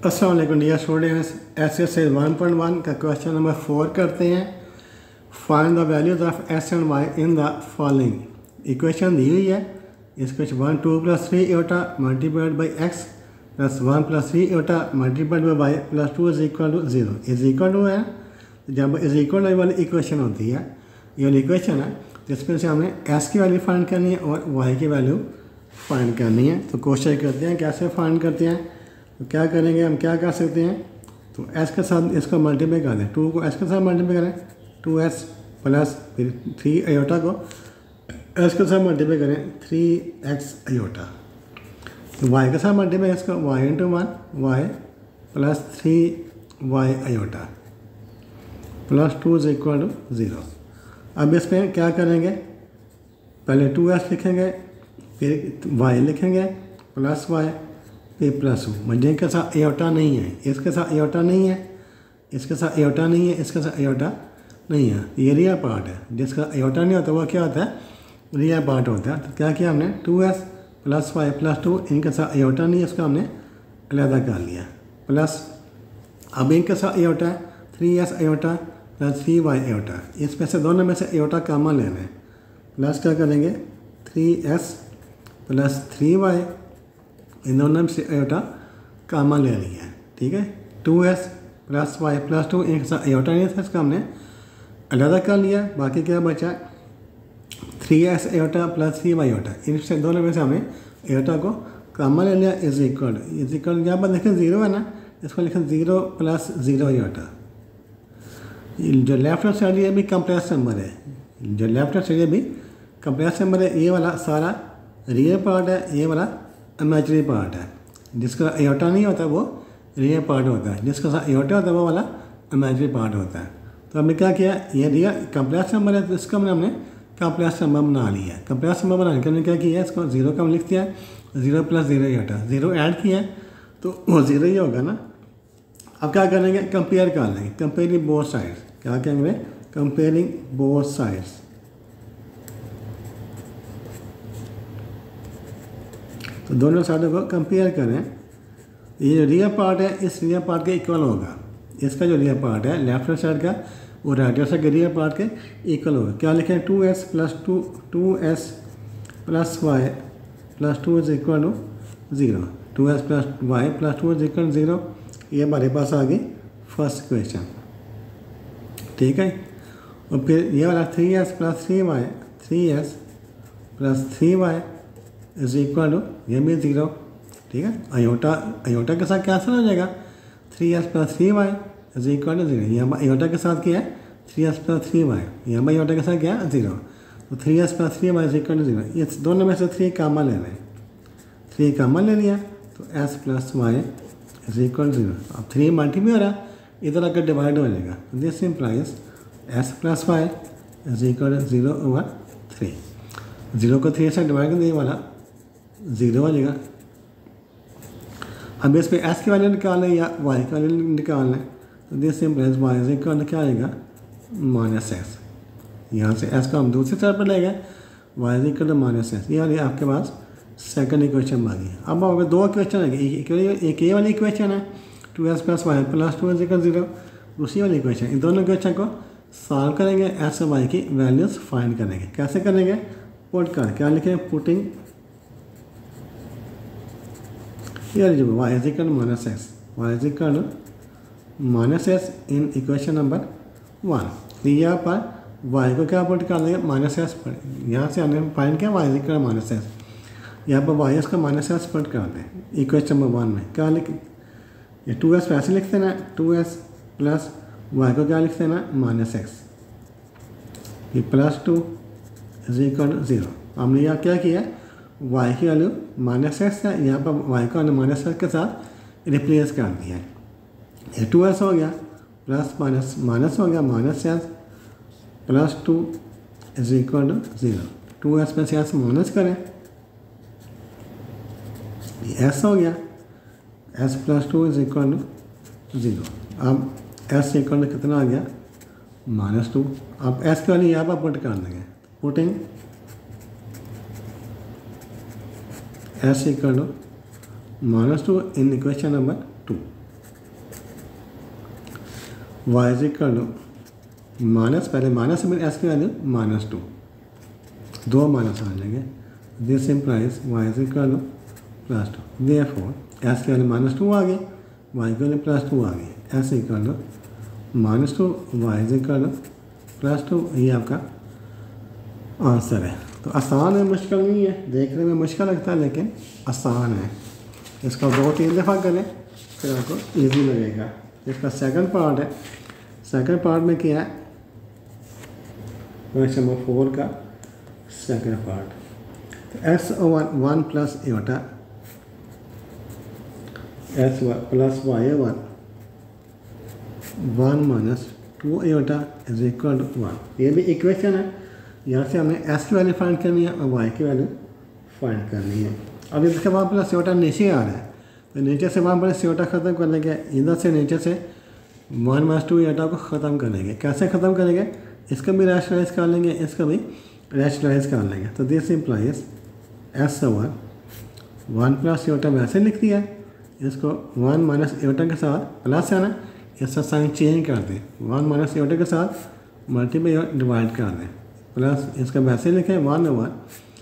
अस्सलाम वालेकुम dear students, exercise 1.1 का क्वेश्चन नंबर 4 करते हैं। Find the values of x and y in the following. Equation दी हुई है। इस question 1 2 + 3 iota multiplied by x plus 1 + 3 iota multiplied by y plus 2 is equal to 0 is equal to है। जब is equal to वाली equation होती है, ये वाली इक्वेशन है, जिसमें से हमने एस की वैल्यू फाइंड करनी है और वाई की वैल्यू फाइंड करनी है। तो कोशिश करते हैं कैसे फाइंड करते हैं। तो क्या करेंगे, हम क्या कर सकते हैं, तो एस के साथ इसको मल्टीप्लाई कर दें, 2 को एस के साथ मल्टीप्लाई करें 2s प्लस फिर 3 आयोटा को एस के साथ मल्टीप्लाई करें 3x आयोटा। तो y के साथ मल्टीप्लाई इसको y × 1 y plus 3y iota plus 2 is equal to 0। अब इसमें क्या करेंगे, पहले 2s लिखेंगे, फिर y लिखेंगे प्लस y फिर प्लस मजे के साथ एयोटा नहीं है, इसके साथ एयोटा नहीं है, इसके साथ एयोटा नहीं है, इसके साथ एयोटा नहीं है। ये रियल पार्ट है। जिसका एयोटा नहीं होता वो क्या होता है, रियल पार्ट होता है। तो क्या किया हमने, 2s प्लस y प्लस 2, इनके साथ एयोटा नहीं है, इसका हमने अलहदा कर लिया प्लस। अब इनके साथ एयोटा है 3s aorta plus 3y aorta, इसमें से दोनों में से एयोटा कामा लेना है। प्लस क्या करेंगे 3s प्लस 3y, इन दोनों में से एयोटा कामा ले लिया है, ठीक है। 2s प्लस y प्लस 2, एक साथ एयोटा नहीं था, इसका हमने अलहदा कर लिया। बाकी क्या बचा 3s aorta plus 3y aorta, इनसे दोनों में से हमने एयोटा को कामा ले लिया। इज इक्वल यहाँ पर देखें 0 है ना, इसको लिखें 0 प्लस 0 एयोटा। जो लेफ्ट हैंड साइड ये भी कंप्लेक्स नंबर है, जो लेफ्ट हैंड साइड ये भी कंप्लेक्स नंबर है। ये वाला सारा रियल पार्ट है, ये वाला इमेजिनरी पार्ट है। जिसका एयोटा नहीं होता वो रियल पार्ट होता है, जिसका साथ एयोटा होता है वो वाला इमेजिनरी पार्ट होता है। तो हमने क्या किया, ये रियल कंप्लेक्स नंबर है तो इसका हमने कंप्लेक्स नंबर बना लिया। कंप्लेक्स नंबर बनाने के हमने क्या किया, इसको 0 का हम लिख दिया, 0 प्लस 0 एयोटा, 0 ऐड किया तो वो 0 ही होगा ना। अब क्या करेंगे, कंपेयर कर लेंगे, कंपेयरिंग बोथ साइड्स। क्या करेंगे, कंपेयरिंग बोथ साइड्स। तो दोनों साइडों को कंपेयर करें। ये जो रियल पार्ट है इस रियल पार्ट के इक्वल होगा। इसका जो रियल पार्ट है लेफ्ट हैंड साइड का वो राइट हैंड साइड के रियल पार्ट के इक्वल होगा। क्या लिखें, 2s plus 2s plus y plus 2 is equal to 0, 2s plus y plus 2 is equal to 0। ये हमारे पास आ गई फर्स्ट क्वेश्चन, ठीक है। और फिर ये वाला 3s plus 3y, 3s plus 3y is equal to, ये भी 0, ठीक है। आयोटा के साथ कैंसिल हो जाएगा, 3s plus 3y is equal to 0। यहाँ आयोटा के साथ क्या है 3s प्लस 3y, यहाँ आयोटा के साथ क्या है 0। तो 3s plus 3y is equal to 0। ये दोनों में से 3 कामा ले लें, 3 कामा ले लिया तो s plus y is equal to 0। अब 3 मल्टीप्लाई हो रहा है, इधर आकर डिवाइड हो जाएगा। This implies s plus y is equal to 0/3। 0 को 3 से डिवाइड करने वाला 0 हो जाएगा। अब इस पर एस की वैल्यू निकालना है या वाई की वैल्यू निकालना है, तो this implies y is equal to क्या आएगा -s। यहाँ से एस को हम दूसरी तरफ पर ले गए, y is equal to -s। ये आपके पास सेकंड इक्वेशन आ गई। अब आपके 2 इक्वेशन है, एक ये वाली इक्वेशन है 2s plus y plus 2 is equal 0, दूसरी वाली इक्वेशन। इन दोनों इक्वेशन को सॉल्व करेंगे, एस और वाई की वैल्यूज फाइंड करेंगे। कैसे करेंगे, पुट कर, क्या लिखें, putting here y is equal to -s, y is equal to -s in equation number 1। तो यहाँ पर y को क्या पुट कर देंगे -s पर, यहाँ से हमने फाइंड किया y is equal to -s, यहाँ पर y का -s पुट कर दें इक्वेशन नंबर 1 में। क्या लिख, ये 2s वैसे लिख देना, 2s प्लस y को क्या लिख देना -x, ये प्लस 2 इज इक्वल टू 0। हमने यहाँ क्या किया, y की वैल्यू -x है, यहाँ पर y को हमने -x के साथ रिप्लेस कर दिया है। ये 2s हो गया प्लस माइनस हो गया -s plus 2 is equal to 0। 2s में से s माइनस करें, ये s हो गया, s plus 2 is equal to 0। अब s इक्वल टू कितना आ गया -2। अब s की वैल्यू यहाँ पर पुट कर देंगे, putting s equal to -2 in equation number 2। Y is equal to minus, पहले माइनस में एस की वैल्यू -2, दो माइनस आ जाएंगे। This implies y is equal to +2, therefore s की वैल्यू -2 आ गई, वाई की वैल्यू +2 आ गई। S equal to -2 y is equal to +2, ये आपका आंसर है। तो आसान है, मुश्किल नहीं है, देखने में मुश्किल लगता है लेकिन आसान है। इसका 2-3 दफ़ा करें फिर आपको इजी लगेगा। इसका सेकंड पार्ट है, सेकंड पार्ट में क्या है, क्वेश्चन नंबर 4 का सेकंड पार्ट। तो x/1 plus iota s plus y/1 1 minus 2 Etah is equal to 1। ये भी इक्वेशन है, यहाँ से हमने s की वैल्यू फाइंड करनी है और y की वैल्यू फाइंड करनी है। अब इसके बाद प्लस एटा नीचे आ रहा है, तो नीचे से वहाँ पर एटा ख़त्म कर लेंगे, इधर से नीचे से 1 माइनस 2 एटा को ख़त्म कर लेंगे। कैसे ख़त्म करेंगे, इसका भी रैशनलाइज कर लेंगे, इसका भी रैशनलाइज कर लेंगे। तो दिस इम्प्लाइज s/1 1 प्लस एटा वैसे लिख दिया, इसको 1 माइनस एटा के साथ प्लस है ना, इसका साइन चेंज कर दें, 1 माइनस एटा के साथ मल्टीप्लाई और डिवाइड कर दें, प्लस इसका वैसे लिखें 1/1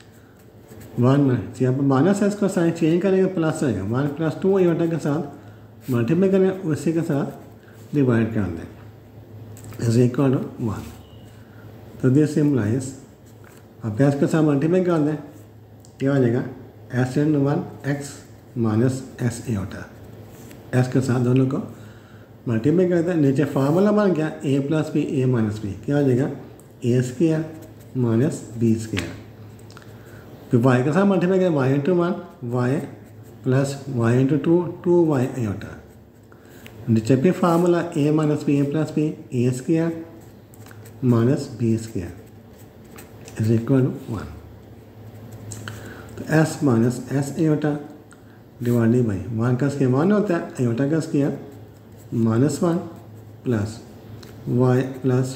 यहाँ पर माइनस है, इसका साइन चेंज करेंगे प्लस आएगा, 1 प्लस 2 एटा के साथ मल्टीप्लाई करें, उसी के साथ डिवाइड कर दें, इज इक्वल टू 1। तो दिस इम्प्लाइज अब एस के साथ मल्टीप्लाई कर दें, क्या हो जाएगा s/1 x minus s iota, s के साथ दोनों को मल्टीप्लाई कर दें। नीचे फार्मूला बन गया a plus b a minus b, क्या हो जाएगा a² माइनस b²। फिर y के साथ मल्टीप्लाई करें y into 1 y plus y into 2 2y iota. नीचे भी formula a minus b a plus b a² minus b² is equal to 1। तो s minus s iota divided by 1 का square 1 होता है, एटा का square -1 plus y plus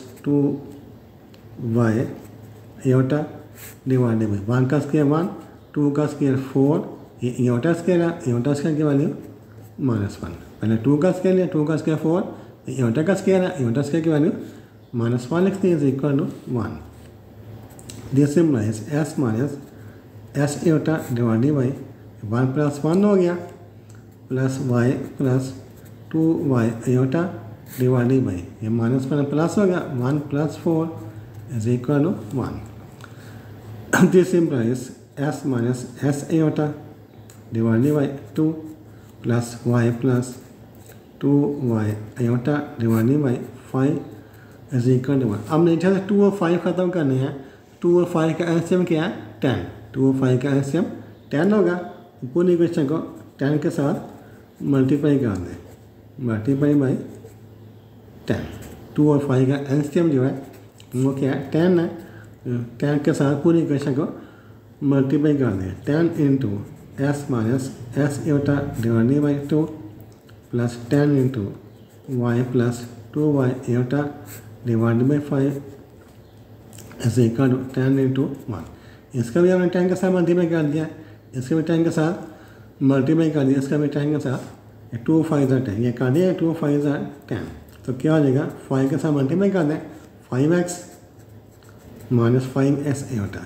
2y iota divided by 1 का square 1 2 का square 4, ये एटा स्क्वायर है, एटा square की वैल्यू -1। पहले 2 का स्क्वायर लिया, 2 का स्क्वायर 4, एटा का स्क्वायर है, एटा स्क्वायर की वैल्यू -1 लिखते हैं, is equal to 1। This implies s minus s iota divided by 1 plus 1 हो गया plus y plus 2y iota divided by, ये -1 प्लस हो गया 1 plus 4 is equal to 1। This implies s minus s iota divided by 2 plus y plus 2y iota divided by 5 is equal to 1। अब नीचे से 2 और 5 ख़त्म करने हैं, 2 और 5 का एलसीएम क्या है 10, 2 और 5 का एलसीएम 10 होगा। पूरी इक्वेशन को 10 के साथ मल्टीप्लाई कर दें, मल्टीप्लाई बाई 10। 2 और 5 का एलसीएम जो है वो क्या है 10 है, 10 के साथ पूरी इक्वेशन को मल्टीप्लाई कर दें, 10 into s minus s iota divided by 2 plus 10 into y plus 2y iota divided by 5 is equal to 10 into 1। इसका भी हमने 10 के साथ मल्टीप्लाई कर दिया, इसका भी 10 के साथ मल्टीप्लाई कर दिया, इसका भी 10 के साथ 2 5 10, ये कर दिया 2 5 10। तो क्या हो जाएगा 5 के साथ मल्टीप्लाई कर दें, 5x माइनस 5s एटा,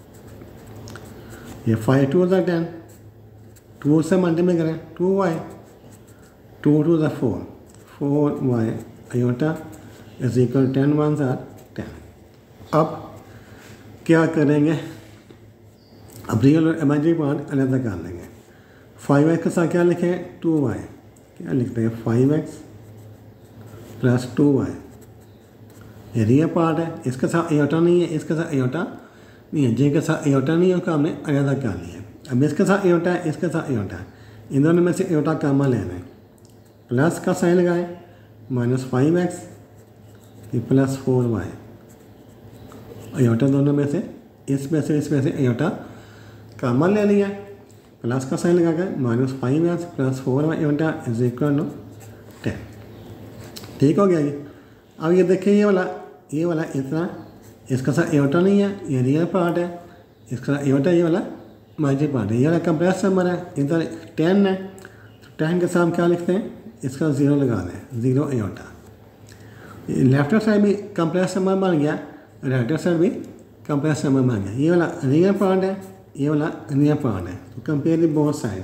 ये 5 2 10, 2 से मल्टीप्लाई करें 2y 2 2 4 4y Etah is equal 10 1 10। अब क्या करेंगे, अब रियल और इमेजिनरी पार्ट अलग कर लेंगे। 5x के साथ क्या लिखें 2y, क्या लिखते हैं 5x प्लस 2y, ये रियल पार्ट है, इसके साथ एटा नहीं है, इसके साथ एटा नहीं है, जिनके साथ एटा नहीं है उसका हमने अलग कर लिया। अब इसके साथ एटा है, इसके साथ एटा है, इन दोनों में से एटा कामा लेना है, प्लस का साइन लगाएं माइनस 5x प्लस 4y, एटा दोनों में से इसमें से एटा कामन ले लिया, प्लस का साइन लगा कर minus 5x plus 4y Etah is equal to 10। ठीक हो गया ये। अब ये देखिए ये वाला इतना, इसका साथ एटा नहीं है, ये रियल पार्ट है, इसका एटा ये वाला इमेजिनरी पार्ट है, ये वाला कंप्रेस नंबर है, इधर 10 है, तो 10 के साथ क्या लिखते हैं, इसका 0 लगा दें, 0 एटा। लेफ्ट हैंड साइड भी कम्प्लेक्स नंबर बन गया, राइट हैंड साइड भी कम्प्लेक्स नंबर बन गया। ये वाला रियल पार्ट है, ये वाला रियल पार्ट है। तो compare the both side,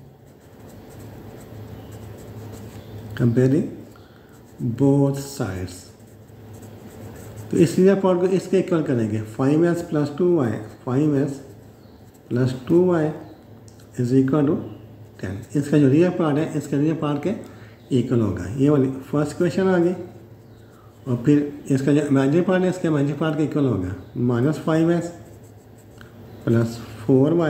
compare the both sides. तो इस रियल पार्ट को इसके इक्वल करेंगे, 5s plus 2y, 5s plus 2y is equal to 10। इसका जो रियल पार्ट है इसका रियल पार्ट के इक्वल होगा। ये वाली फर्स्ट क्वेश्चन आ गई। और फिर इसका जो इमेजिनरी पार्ट है इसके इमेजिनरी पार्ट के इक्वल होगा, -5s plus 4y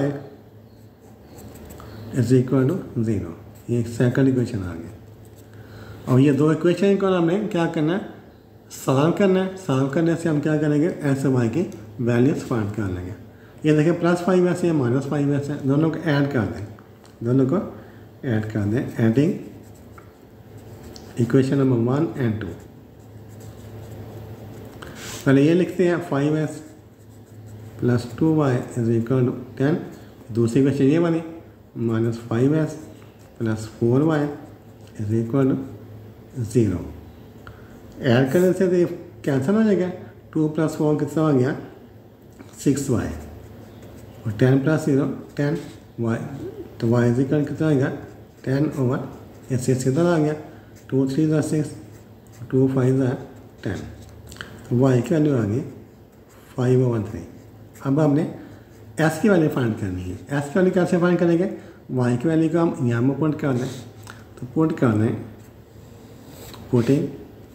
is equal to 0। ये सेकंड इक्वेशन आ गया। और ये दो इक्वेशन को हमने क्या करना है, सॉल्व करना है। सॉल्व करने से हम क्या करेंगे, एक्स और वाई की वैल्यूज फाइंड कर लेंगे। ये देखिए +5s है, -5s है, दोनों को ऐड कर दें, दोनों को ऐड कर दें। Adding equation number 1 and 2। पहले ये लिखते हैं 5s plus 2y is equal to 10। दूसरी क्वेश्चन ये वाली -5s plus 4y is equal to 0। Add करने से तो ये कैंसिल हो जाएगा। 2 + 4 कितना हो गया, 6y, और 10 + 0 10y, तो y इज इक्वल कितना होगा 10/, इससे सीधा आ गया। 2 × 3 = 6, 2 × 5 = 10। तो y की वैल्यू आ गई 5/3। अब हमने s की वैल्यू फाइंड करनी है। s की वैल्यू कैसे फाइंड करेंगे, y की वैल्यू को हम यहाँ में पुट कर दें। तो पुट कर दें, putting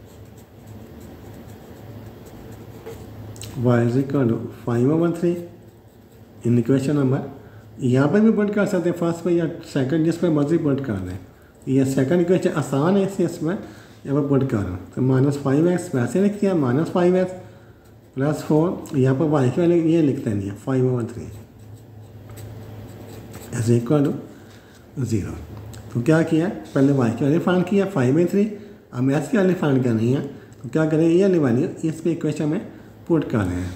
y is equal to 5/3 in equation number, यहाँ पर भी पुट कर सकते हैं, फर्स्ट पे या सेकंड, जिस पर मर्जी पुट कर दें। ये सेकंड इक्वेशन आसान है, इसलिए इसमें यहाँ पर पुट कर रहा हूँ। तो -5s वैसे लिख दिया, -5s प्लस 4, यहाँ पर y की वैल्यू ये लिखते नहीं है 5/3 इज इक्वल टू 0। तो क्या किया, पहले y की वैल्यू फाइंड किया 5/3, अब s की वैल्यू फाइंड करनी है। तो क्या करें, ये वाली वैल्यू इस पे इक्वेशन में पुट कर रहे हैं।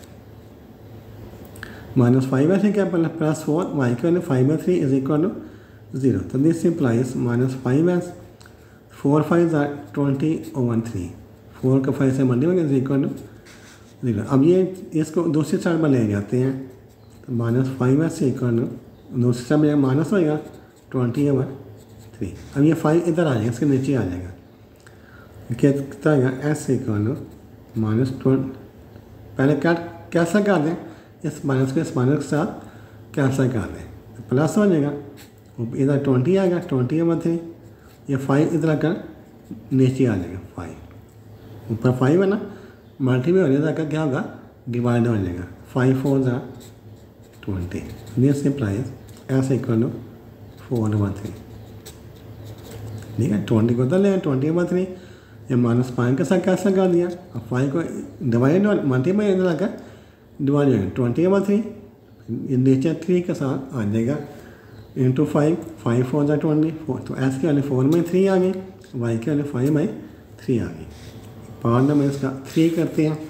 -5s क्या, पहले +4, y की वैल्यू 5/3 इज इक्वल टू 0। तो दिस इम्प्लाइज -5s 4 × 5 = 20/3, 4 का 5 से मल्टीप्लाई इज इक्वल टू 0। अब ये इसको दूसरी साइड में ले जाते हैं, तो -5s से इक्वल टू दूसरी साइड में माइनस होएगा 20/3। अब ये 5 इधर आ जाएगा, इसके नीचे आ जाएगा। कितना आएगा, s से इक्वल टू -20। पहले कैंसिल कर दें, इस माइनस को इस माइनस के साथ कैंसिल कर दें, तो प्लस हो जाएगा। इधर 20 आएगा, 20/3। ये 5 इधर आकर नीचे आ जाएगा, 5 ऊपर 5 है ना, मल्टीप्लाई हो जाएगा, क्या होगा, डिवाइड हो जाएगा। 5 × 4 = 20। This implies s equal to 4/3। ठीक है, 20 को तो लें 20/3, ये -5 के साथ कैंसिल कर दिया। अब 5 को डिवाइड मल्टीप्लाई इधर आकर डिवाइड हो जाएगा 20/3, नीचे 3 के साथ आ जाएगा इंटू 5, 5 × 4 = 24। तो s की वैल्यू 4/3 आ गई, y की वैल्यू 5/3 आ गई। पार्ट नंबर इसका 3 करते हैं।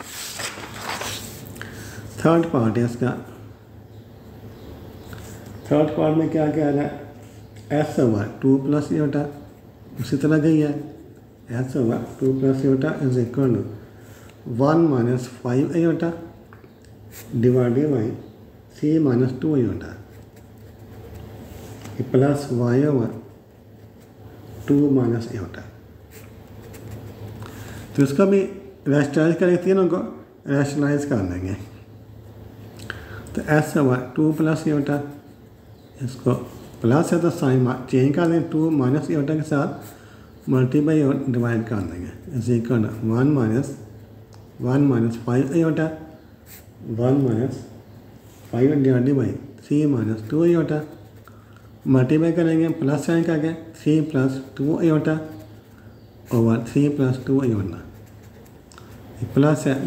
थर्ड पार्ट है इसका। थर्ड पार्ट में क्या कह रहा है, s/2 + i उसी तरह गई है। s/2 + i is equal to 1 - 5i divided by 3 - 2i plus y/2 - i। तो इसका भी रैशनलाइज करेंगे, तीनों को रैशनलाइज कर लेंगे। तो s/2 + i, इसको प्लस है तो साइन चेंज कर देंगे, 2 - i के साथ मल्टीप्लाई और डिवाइड कर देंगे। Is equal to 1 - 5i 1 - 5 divided by 3 - 2i multiply करेंगे, प्लस साइन करके 3 + 2i ओवर 3 + 2i प्लस है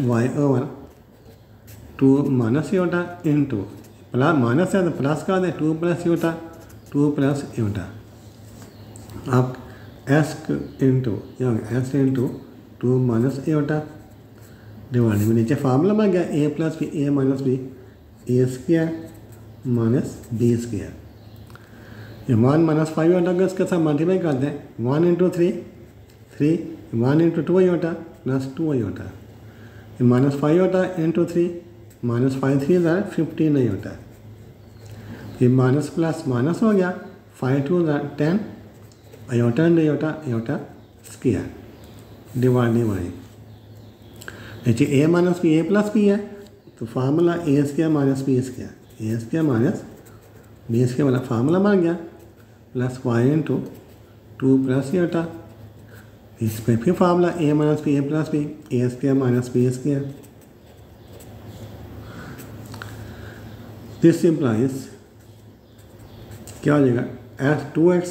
y/2 - i into plus minus है तो प्लस कर दें 2 + i 2 + i। आप s into s into 2 - i divide में नीचे फार्मूला बन गया a + b a - b a² - b²। ये 1 - 5 को इसके साथ मल्टीप्लाई कर दें, 1 × 3 3 1 into 2 iota plus 2 iota, minus 5 iota into 3 minus 5 3 ज़ार 15 आयोटा, फिर माइनस प्लस माइनस हो गया 5 2 ज़ार 10 iota and iota iota square divided by नीचे a minus b a plus b है तो formula a square minus b square, a square minus b square वाला formula बन गया plus y into 2 plus iota, इस पर फिर formula a minus b a plus b, a square minus b square. This implies क्या हो जाएगा s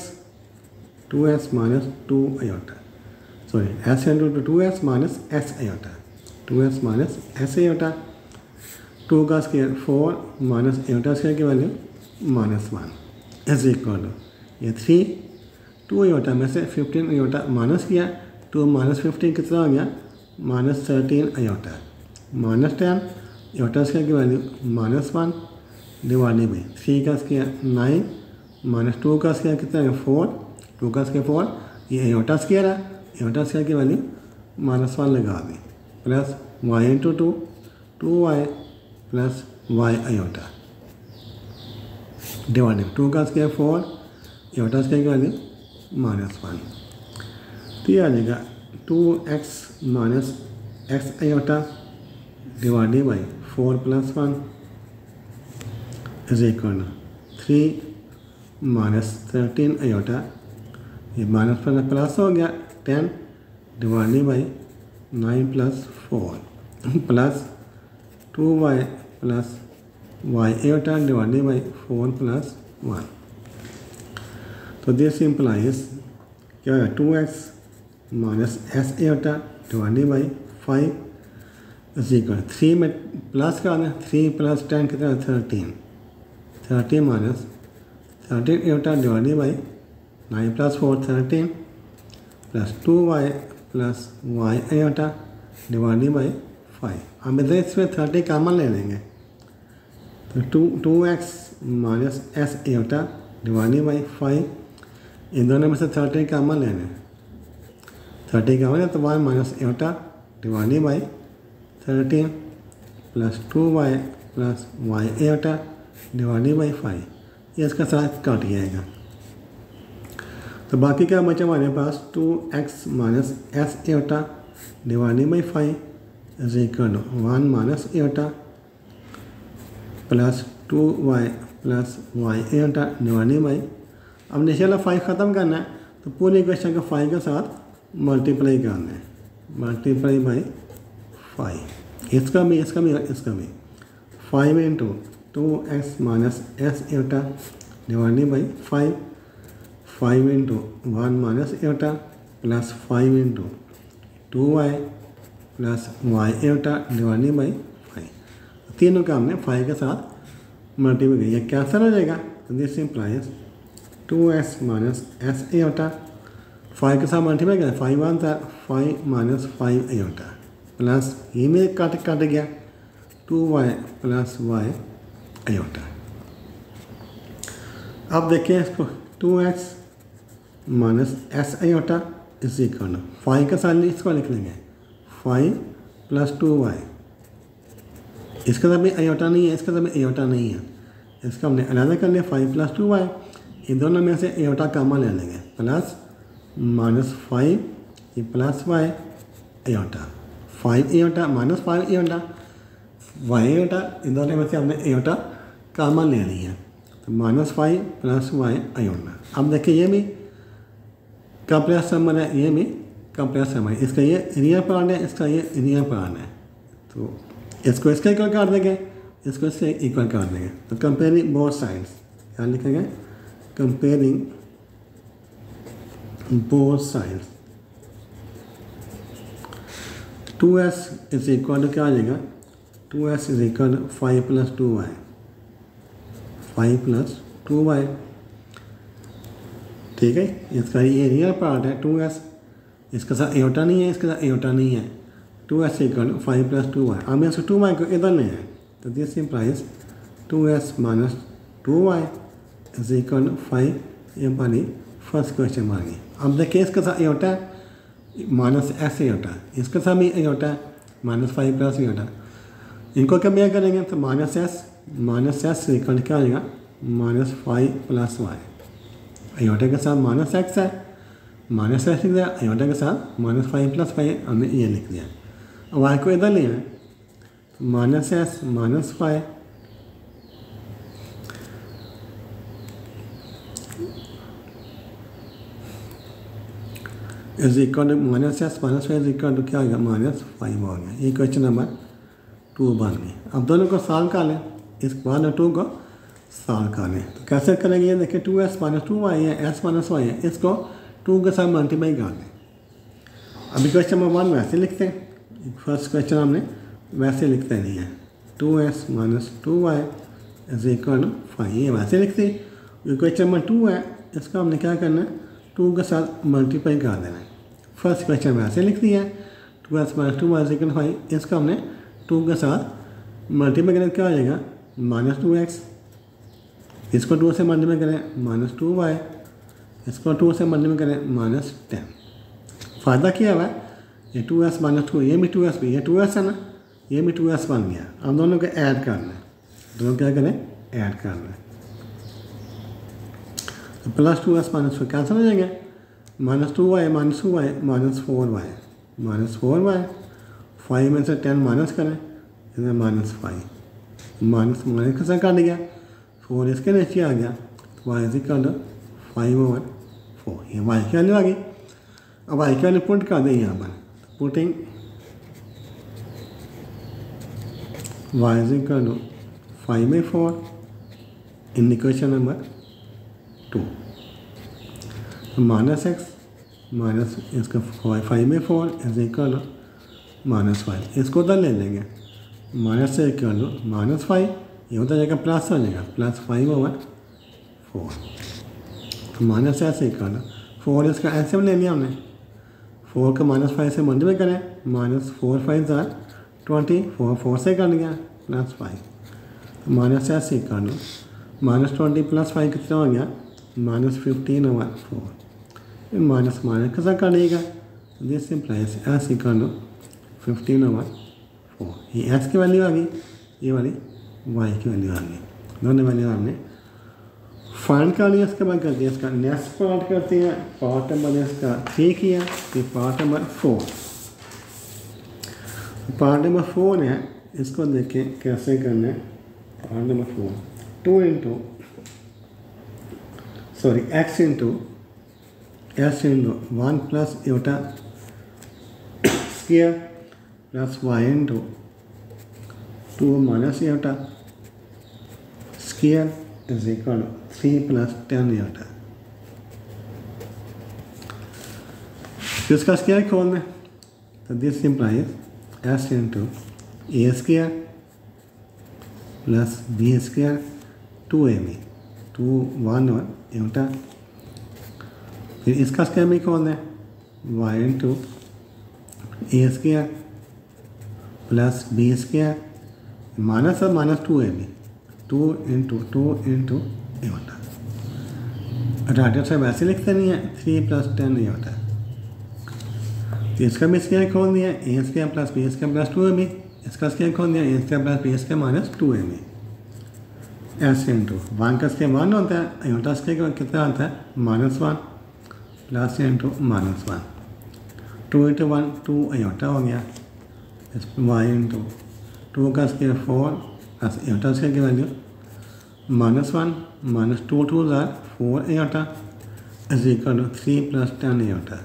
2x minus 2 iota, sorry s into 2x minus s iota, 2x minus s iota, 2 का square 4 minus iota square की value -1 is equal to ये 3 2 iota में से 15 iota minus किया, 2 minus 15 कितना हो गया -13 आयोटा, -10 आयोटा स्क्वायर की वैल्यू -1 डिवाइडेड बाई 3 का स्क्वायर 9 माइनस 2 का स्क्वायर कितना है 4, 2 का स्क्वायर 4, ये आयोटा स्क्वायर है, आयोटा स्क्वायर की वैल्यू -1 लगा दी plus y into 2y plus y iota divided 2 का स्क्वायर 4, आयोटा स्क्वायर की वैल्यू -1, तो ये आ जाएगा 2x minus x iota divided by 4 plus 1 is equal 3 minus 13 iota, ये माइनस प्लस हो गया 10 divided by 9 plus 4 plus 2y plus y iota divided by 4 plus 1, तो दिस इम्प्लाइज क्या है 2x minus s iota divided by 5 is equal 3 में plus का आना 3 plus 10 कितना 13 minus 13 iota divided by 9 plus 4 13 plus 2y plus y iota divided by 5, हम इधर इसमें 30 कॉमन ले लेंगे तो 2x minus s iota divided by 5, इन दोनों में से 30 कॉमन लेने, 30 कॉमन है तो y minus iota divided by 13 plus 2y plus y iota divided by 5, ये इसका साथ काट जाएगा, तो बाकी क्या बचा हमारे पास 2x minus s iota divided by 5 is equal 1 minus iota plus 2y plus y iota divided by, अब नीचे वाला 5 ख़त्म करना है तो पूरी इक्वेशन को 5 के साथ मल्टीप्लाई करना है, मल्टीप्लाई बाई 5, इसका भी 5 into 2x minus s iota divided by 5 into 1 minus iota plus 5 into 2y plus y iota divided by 5, तीनों का हमने 5 के साथ मल्टीप्लाई किया, ये कैंसिल हो जाएगा, तो this implies 2x minus s iota 5 के साथ मल्टीप्लाई किया 5 1 5 माइनस 5 आयोटा प्लस ये में काट गया 2y प्लस y आयोटा। अब देखिए इसको 2x minus s iota is equal 5 के साथ इसको लिख लेंगे 5 प्लस 2y, इसका तो भी आयोटा नहीं है, इसका तो भी आयोटा नहीं है, इसका हमने अलग कर लिया 5 प्लस 2y, इन दोनों में से आयोटा कॉमन ले लेंगे प्लस माइनस 5 ये plus y iota 5 iota minus 5 iota y iota, इन दोनों में से हमने आयोटा कॉमन ले ली है, तो माइनस 5 प्लस y आयोटा। अब देखिए ये भी कॉम्प्लेक्स नंबर है, ये भी कॉम्प्लेक्स नंबर है, इसका ये रियल पार्ट है, इसका ये रियल पार्ट है, तो इसको इसका इक्वल कर देंगे, इसको इससे इक्वल कर देंगे, तो कंपेयरिंग बोथ साइड्स क्या लिखेंगे comparing both sides 2s is equal to क्या आ जाएगा 2s is equal 5 plus 2y 5 plus 2y, ठीक है, इसका ये रियल पार्ट है 2s, इसके साथ आयोटा नहीं है, इसके साथ आयोटा नहीं है, 2s इक्वल 5 प्लस 2y, अब मैं इसको 2y को इधर ले आए तो this implies 2s minus 2y is equal 5, ये हमारी फर्स्ट क्वेश्चन आ गई। अब देखिए इसके साथ आयोटा है, माइनस एस एयोटा, इसके साथ भी एयोटा है -5 प्लस एयोटा, इनको कंपेयर करेंगे तो माइनस एस इक्वल क्या हो जाएगा -5 प्लस वाई, एयोटा के साथ माइनस एक्स है, माइनस एस लिख दिया, एयोटा के साथ -5 प्लस वाई हमने ये लिख दिया। अब वाई को इधर लिया है minus s -5 is equal to minus s -5 is equal to क्या हो गया -5 हो गया। ये क्वेश्चन नंबर 2 बन गई। अब दोनों को सॉल्व कर लें, इस 1 और 2 को सॉल्व कर लें तो कैसे करेंगे, ये देखिए 2s - 2y है, s - y है, इसको 2 के साथ मल्टीप्लाई कर दें। अभी क्वेश्चन नंबर 1 वैसे लिखते हैं, फर्स्ट क्वेश्चन हमने वैसे लिखते नहीं है, 2s - 2y is equal to 5, ये वैसे लिखते हैं। ये क्वेश्चन नंबर 2 है, इसका हमने क्या करना है 2 के साथ मल्टीप्लाई कर देना है। फर्स्ट क्वेश्चन वैसे लिख दिया है 2s - 2y is equal to 5, इसका हमने 2 के साथ मल्टीप्लाई करें क्या हो जाएगा -2x, इसको 2 से मल्टीप्लाई करें -2y, इसको 2 से मल्टीप्लाई करें -10। फ़ायदा क्या हुआ ये 2s - 2, ये भी 2s भी, ये 2s है ना, ये भी 2s बन गया। अब दोनों को ऐड करना है, दोनों क्या करें ऐड करना है, तो प्लस 2s - 4 कैंसिल हो जाएंगे, -2y -4y -4y, 5 में से 10 माइनस करें, इसमें -5 माइनस के साथ काट गया, 4 इसके नीचे आ गया, y इज इक्वल टू 5/4, ये y की वैल्यू आ गई। अब y की वैल्यू पुट कर दें यहाँ पर, putting y is equal to 5/4 in equation number 2, -x minus इसका 5/4 इज इक्वल टू -5, इसको उधर ले लेंगे, माइनस से इक्वल टू -5, ये उधर जाएगा प्लस हो जाएगा, +5/4, तो माइनस ऐसे इक्वल टू 4, इसका ऐसे में ले लिया हमने, 4 को -5 से मल्टीप्लाई करें, -4 5 20, 4 से कर लिया +5, माइनस ऐसे इक्वल टू -20 + 5 कितना हो गया -15/4, माइनस के साथ काटिएगा, this implies s equal to 15/4, ये s की वैल्यू आ गई, ये वाली y की वैल्यू आ गई, दोनों वैल्यू हमने फाइंड कर लिया। इसके बाद करते हैं इसका नेक्स्ट पार्ट करते हैं, पार्ट नंबर इसका 3 किया, फिर पार्ट नंबर 4, पार्ट नंबर 4 है, इसको देखें कैसे करना है। Part number 4 x into s into 1 plus Etah square plus y into 2 minus iota square is equal 3 + 10 iota. इसका स्क्वायर खोल दें तो this implies s into a square plus b square 2ab 2 1 और एटा, फिर इसका स्क्वायर भी खोल दें y into a square plus b square minus और -2ab 2 इंटू एटा, राइट साइड वैसे लिखते नहीं है 3 + 10 एटा, तो इसका भी स्क्वायर खोल दिया a square plus b square plus 2ab, इसका स्क्वायर खोल दिया a square plus b square -2ab, s into 1 का स्क्वायर 1 होता है, एटा स्क्वायर कितना आता है -1 प्लस इंटू -1, 2 इंटू 1 2 एटा हो गया, y इंटू 2 का स्क्वायर 4 प्लस एटा स्क्वायर की value -1 -2 2 4 Etah is equal to 3 + 10 एटा,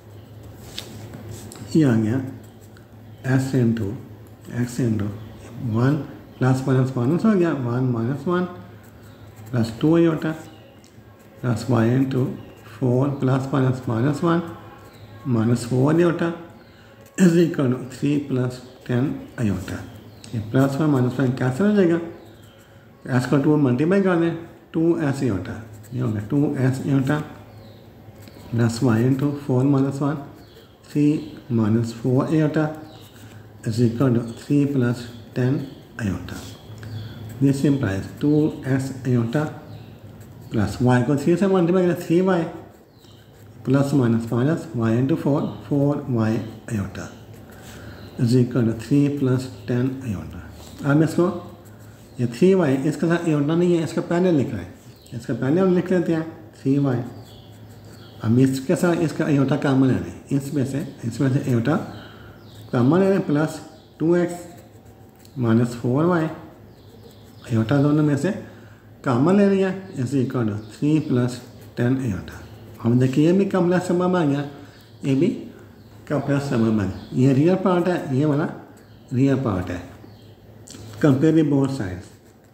ये आ गया s into x into 1 plus minus हो गया 1 -1 plus 2 Etah plus y into 4 plus -1 -4 Etah is equal to 3 + 10 एटा, ये +1 -1 कैंसिल हो जाएगा, s को 2 मल्टीप्लाई कर दें 2s एटा, ये हो गया 2s Etah plus y into 4 -1 3 -4 Etah is equal to 3 + 10 Etah, this implies 2s Etah plus y को 3 से मल्टीप्लाई करें 3y plus minus minus y into 4 4y iota is equal to 3 plus 10 iota. अब इसको ये 3y इसके साथ iota नहीं है, इसका पहले लिख रहे हैं, इसका पहले हम लिख लेते हैं 3y। अब इसके साथ इसका आयोटा कॉमन ले लें, इसमें से आयोटा कॉमन ले लें plus 2x minus 4y iota दोनों में से कॉमन ले लिया is equal to 3 plus 10 iota. हम देखिए ये भी कॉम्प्लेक्स सबब आ गया, ये भी कॉम्प्लेक्स सबब आ गया। ये रियल पार्ट है, ये वाला रियल पार्ट है। Comparing both sides,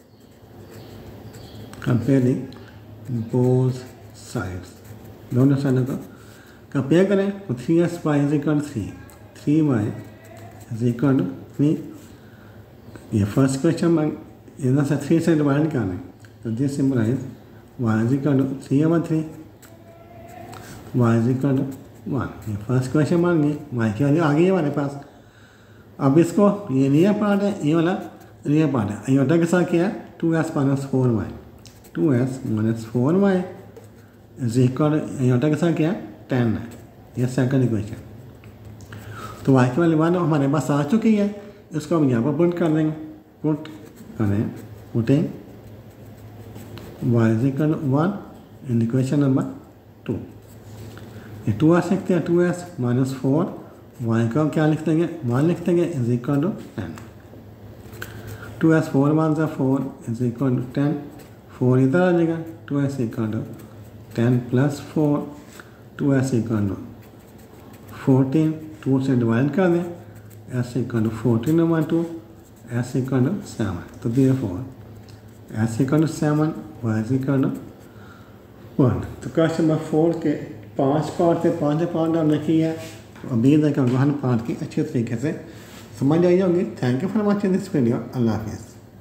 comparing both sides, दोनों साइडों को कंपेयर करें तो 3x is equal to 3y is equal to 3। ये फर्स्ट क्वेश्चन इधर से 3 से डिवाइड करना है तो this simplify y is equal to 3/3 y is equal to 1। ये फर्स्ट क्वेश्चन बन गई, y की वैल्यू आ गई है हमारे पास। अब इसको ये रियल पार्ट है, ये वाला रियल पार्ट है। आयोटा के साथ क्या है 2s minus 4y, 2s minus 4y is equal iota के साथ क्या है 10 है। ये सेकंड इक्वेशन। तो y की वैल्यू 1 हमारे पास आ चुकी है, इसको हम यहाँ पर पुट कर देंगे, पुट करें putting y is equal 1 in equation number 2। ये 2 आ सकते हैं, 2s माइनस 4 y का क्या लिख देंगे 1 लिख देंगे इज इक्वल टू 10। 2s 4 1 सा 4 इज इक्वल टू 10, 4 इधर आ जाएगा 2s equal to 10 plus 4 2s equal to 14, 2 से डिवाइड कर दें s equal to 14/2 s equal to 7। तो therefore s equal to 7 y is equal to 1। तो क्वेश्चन नंबर 4 के 5 पार्ट थे, 5 पार्ट हमने किया है। उम्मीद है कि 1 पार्ट की अच्छे तरीके से समझ आई होंगी। Thank you for watching this video. अल्लाह हाफिज़।